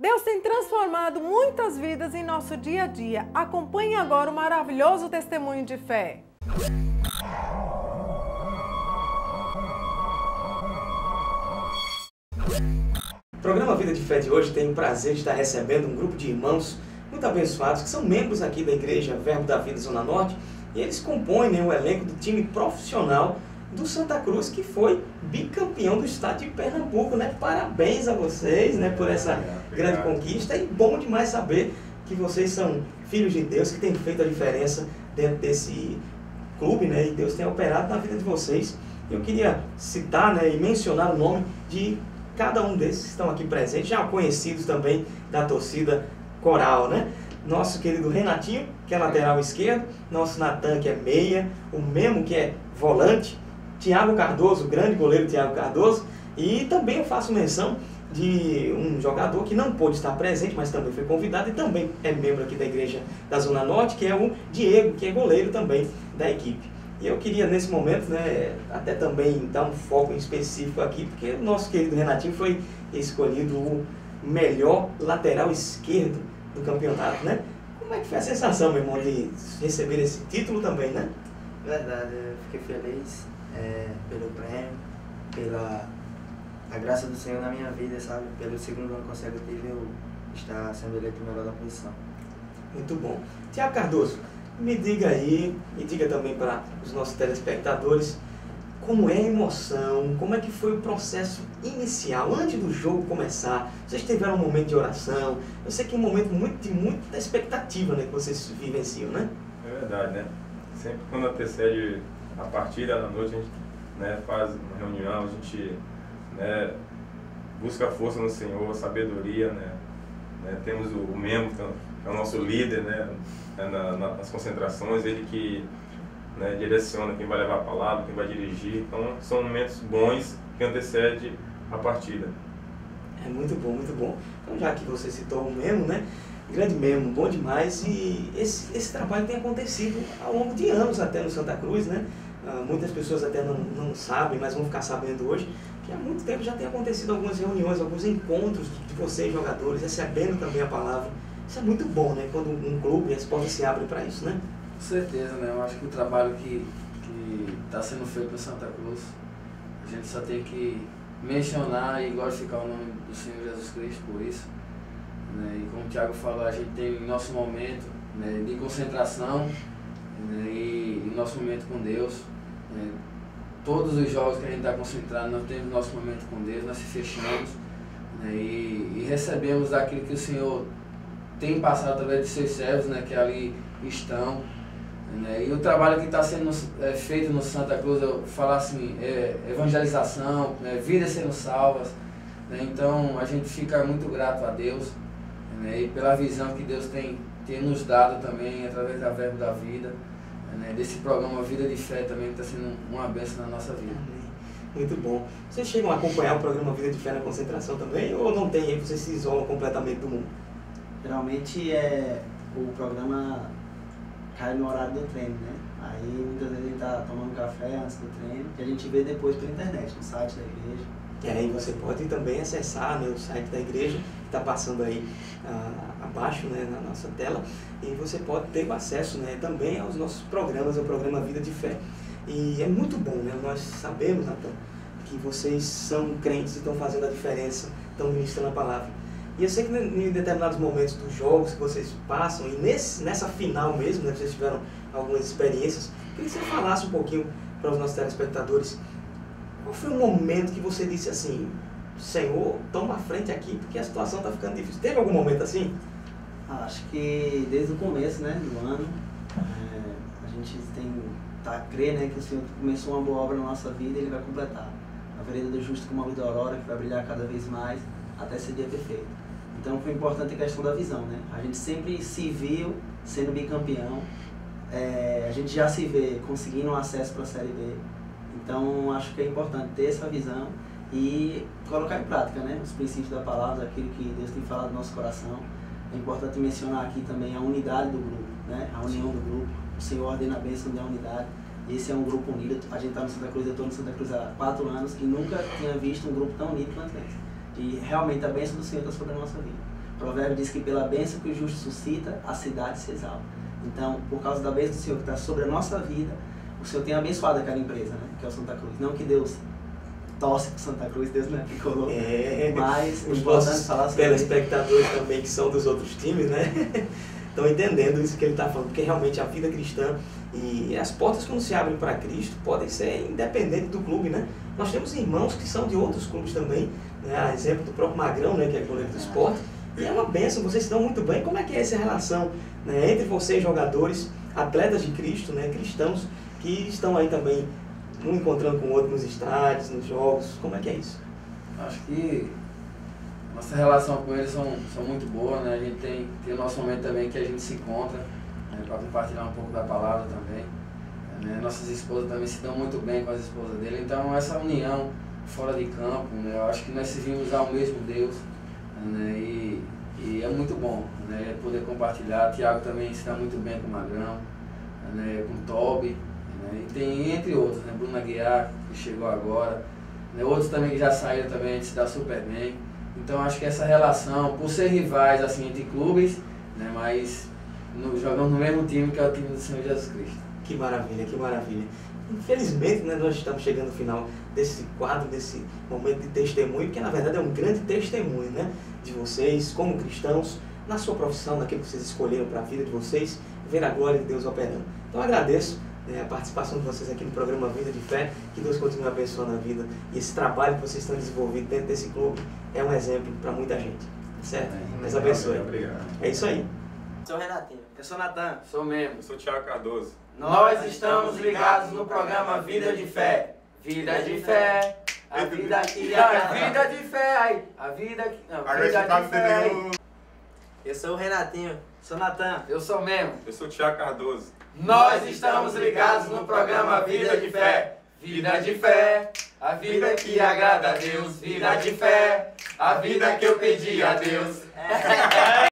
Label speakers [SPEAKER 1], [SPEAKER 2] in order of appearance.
[SPEAKER 1] Deus tem transformado muitas vidas em nosso dia a dia. Acompanhe agora o maravilhoso testemunho de fé.
[SPEAKER 2] O programa Vida de Fé de hoje tem o prazer de estar recebendo um grupo de irmãos muito abençoados que são membros aqui da Igreja Verbo da Vida Zona Norte, e eles compõem o elenco do time profissional do Santa Cruz, que foi bicampeão do estado de Pernambuco, né? Parabéns a vocês, né, por essa grande conquista, e bom demais saber que vocês são filhos de Deus, que têm feito a diferença dentro desse clube, né, e Deus tem operado na vida de vocês. Eu queria citar, né, e mencionar o nome de cada um desses que estão aqui presentes, já conhecidos também da torcida coral, né? Nosso querido Renatinho, que é lateral esquerdo, nosso Natan, que é meia, o Memo, que é volante, Thiago Cardoso, o grande goleiro Thiago Cardoso, e também eu faço menção de um jogador que não pôde estar presente, mas também foi convidado e também é membro aqui da Igreja da Zona Norte, que é o Diego, que é goleiro também da equipe. E eu queria nesse momento, né, até também dar um foco em específico aqui, porque o nosso querido Renatinho foi escolhido o melhor lateral esquerdo do campeonato, né? Como é que foi a sensação, meu irmão, de receber esse título também, né?
[SPEAKER 3] Verdade, eu fiquei feliz pelo prêmio, pela a graça do Senhor na minha vida, sabe? Pelo segundo ano consecutivo eu estar sendo eleito o melhor da posição.
[SPEAKER 2] Muito bom. Thiago Cardoso, me diga aí, e diga também para os nossos telespectadores, como é a emoção, como é que foi o processo inicial, antes do jogo começar? Vocês tiveram um momento de oração? Eu sei que é um momento de muita expectativa, né, que vocês vivenciam, né?
[SPEAKER 4] É verdade, né? Sempre quando antecede a partida, na noite, a gente, né, faz uma reunião, a gente, né, busca a força no Senhor, sabedoria, né? Temos o Memo, que é o nosso líder, né, nas concentrações, ele que, né, direciona quem vai levar a palavra, quem vai dirigir. Então são momentos bons que antecedem a partida.
[SPEAKER 2] É muito bom, muito bom. Então, já que você citou o Memo, né? Grande Memo, bom demais. E esse trabalho tem acontecido ao longo de anos até no Santa Cruz, né? Muitas pessoas até não sabem, mas vão ficar sabendo hoje, que há muito tempo já tem acontecido algumas reuniões, alguns encontros de vocês, jogadores, recebendo também a palavra. Isso é muito bom, né? Quando um clube, as portas se abrem para isso, né?
[SPEAKER 5] Com certeza, né? Eu acho que o trabalho que está sendo feito no Santa Cruz, a gente só tem que mencionar e glorificar o nome do Senhor Jesus Cristo por isso. Né? E como o Thiago falou, a gente tem nosso momento, né, de concentração, né, e nosso momento com Deus. Né? Todos os jogos que a gente está concentrado, nós temos nosso momento com Deus, nós se fechamos, né, e recebemos daquilo que o Senhor tem passado através de seus servos, né, que ali estão. Né? E o trabalho que está sendo feito no Santa Cruz, eu falar assim, evangelização, né, vidas sendo salvas. Né? Então a gente fica muito grato a Deus, né, e pela visão que Deus tem nos dado também através da Verbo da Vida, né, desse programa Vida de Fé também, que está sendo uma bênção na nossa vida.
[SPEAKER 2] Muito bom. Vocês chegam a acompanhar o programa Vida de Fé na concentração também, ou não tem? Vocês se isolam completamente do mundo?
[SPEAKER 3] Geralmente o programa cai no horário do treino, né? Aí muitas vezes a gente tá tomando café antes do treino, que a gente vê depois pela internet, no site da igreja.
[SPEAKER 2] E aí você pode também acessar, né, o site da igreja, que está passando aí abaixo, né, na nossa tela, e você pode ter acesso, né, também aos nossos programas, ao programa Vida de Fé. E é muito bom, né? Nós sabemos, Natan, que vocês são crentes e estão fazendo a diferença, estão ministrando a palavra. E eu sei que em determinados momentos dos jogos que vocês passam, e nessa final mesmo, né, vocês tiveram algumas experiências, queria que você falasse um pouquinho para os nossos telespectadores, qual foi o momento que você disse assim, Senhor, toma a frente aqui, porque a situação está ficando difícil. Teve algum momento assim?
[SPEAKER 3] Acho que desde o começo, né, do ano, a gente crê, né, que o Senhor começou uma boa obra na nossa vida e Ele vai completar. A vereda do justo como a luz da aurora, que vai brilhar cada vez mais, até esse dia perfeito. Então foi importante a questão da visão, né? A gente sempre se viu sendo bicampeão, a gente já se vê conseguindo um acesso para a Série B. Então acho que é importante ter essa visão e colocar em prática, né, os princípios da palavra, aquilo que Deus tem falado no nosso coração. É importante mencionar aqui também a unidade do grupo, né? A união do grupo. O Senhor ordena a bênção da unidade. Esse é um grupo unido. A gente está no Santa Cruz, eu estou no Santa Cruz há 4 anos e nunca tinha visto um grupo tão unido quanto esse. E realmente a bênção do Senhor está sobre a nossa vida. O provérbio diz que pela bênção que o justo suscita, a cidade se exalta. Então, por causa da bênção do Senhor que está sobre a nossa vida, o Senhor tem abençoado aquela empresa, né? Que é o Santa Cruz. Não que Deus torce para Santa Cruz, Deus não é tricolor. Mas
[SPEAKER 2] os nossos telespectadores também, que são dos outros times, né? Estão entendendo isso que ele está falando, porque realmente a vida cristã e as portas quando se abrem para Cristo podem ser independentes do clube, né? Nós temos irmãos que são de outros clubes também, né? A exemplo do próprio Magrão, né? Que é goleiro do Sport. E é uma bênção, vocês se dão muito bem. Como é que é essa relação, né, entre vocês, jogadores, atletas de Cristo, né, cristãos, que estão aí também, um encontrando com o outro nos estádios, nos jogos? Como é que é isso?
[SPEAKER 5] Acho que nossa relação com eles são muito boa, né? A gente tem o nosso momento também que a gente se encontra, né, para compartilhar um pouco da palavra também. Né? Nossas esposas também se dão muito bem com as esposas dele. Então essa união fora de campo, né, eu acho que nós servimos ao mesmo Deus, né, e é muito bom, né, poder compartilhar. Tiago também se dá muito bem com o Magrão, né, com o Toby, né, e tem entre outros, né, Bruno Aguiar, que chegou agora, né, outros também que já saíram também, a gente se dá super bem. Então acho que essa relação, por ser rivais assim, entre clubes, né, mas jogamos no mesmo time, que é o time do Senhor Jesus Cristo.
[SPEAKER 2] Que maravilha, que maravilha. Infelizmente, né, nós estamos chegando ao final desse quadro, desse momento de testemunho, que na verdade é um grande testemunho, né, de vocês como cristãos, na sua profissão, naquilo que vocês escolheram para a vida de vocês, ver a glória de Deus operando. Então eu agradeço, né, a participação de vocês aqui no programa Vida de Fé, que Deus continue abençoando a vida, e esse trabalho que vocês estão desenvolvendo dentro desse clube é um exemplo para muita gente, certo? Deus abençoe.
[SPEAKER 4] Obrigado.
[SPEAKER 2] É isso aí.
[SPEAKER 3] Sou Renatinho. Eu sou Natan.
[SPEAKER 5] Sou mesmo.
[SPEAKER 4] Eu sou o Thiago Cardoso.
[SPEAKER 5] Nós estamos ligados no programa Vida de Fé. Vida de Fé. A vida que a vida de fé, aí. A vida que não, vida de fé. Aí.
[SPEAKER 3] Eu sou o Renatinho. Sou Natan.
[SPEAKER 5] Eu sou mesmo.
[SPEAKER 4] Eu sou o Thiago Cardoso.
[SPEAKER 5] Nós estamos ligados no programa Vida de Fé. Vida de fé. A vida que agrada a Deus. Vida de fé. A vida que eu pedi a Deus.